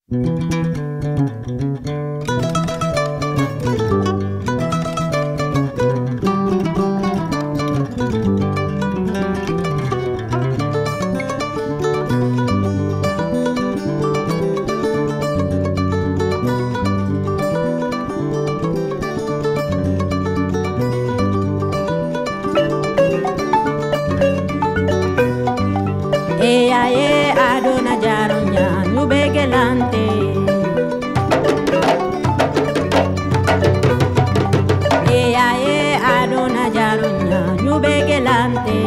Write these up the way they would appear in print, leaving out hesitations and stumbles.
Yaye Adouna jaronya nubegelante Yaye Adouna jaronya nubegelante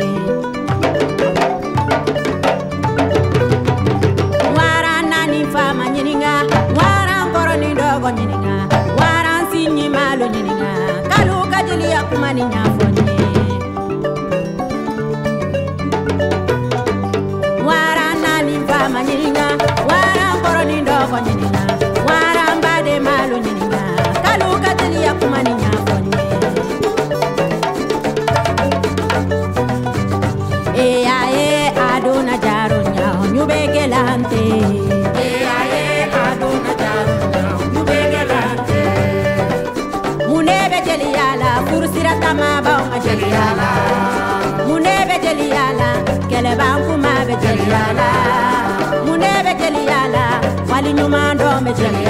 Warana ni fama nyininga waran koroni dogo nyininga waran sinyi malu nyininga kaluka jili akumani nyafonye Manyininga, waram koroni ndogo nyininga, waram bade malu nyininga, kaluka tili ya kumani nyafonye. Yaye Adouna jaronya nyubegelante. Yaye Adouna jaronya nyubegelante. Munebe jeliyala, fursira tama baunga jeliyala. Munebe jeliyala, kele banku mabe jeliyala. Munebe jeliyala, wali nyumando me jeliyala.